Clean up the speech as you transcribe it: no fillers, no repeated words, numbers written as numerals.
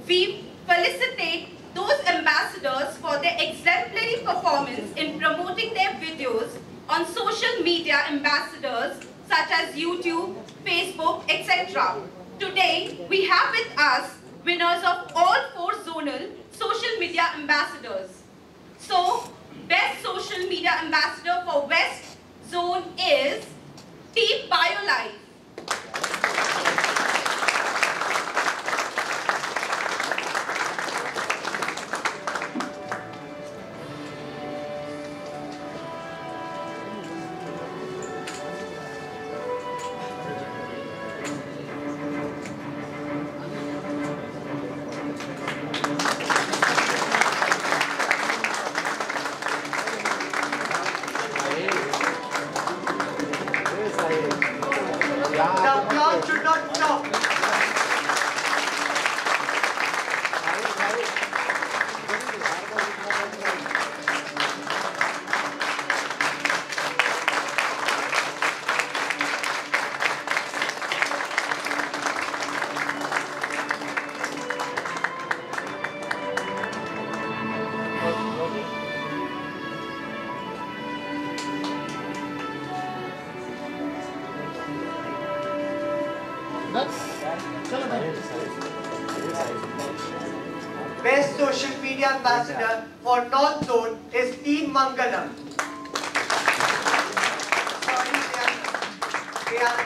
We felicitate those ambassadors for their exemplary performance in promoting their videos on social media ambassadors such as YouTube, Facebook, etc. Today, we have with us winners of all 4 zonal social media ambassadors. So, best social media ambassador for West Zone is Team BioLife. The applause should not stop. Best social media ambassador for North Zone is Team Mangalam. Sorry, they are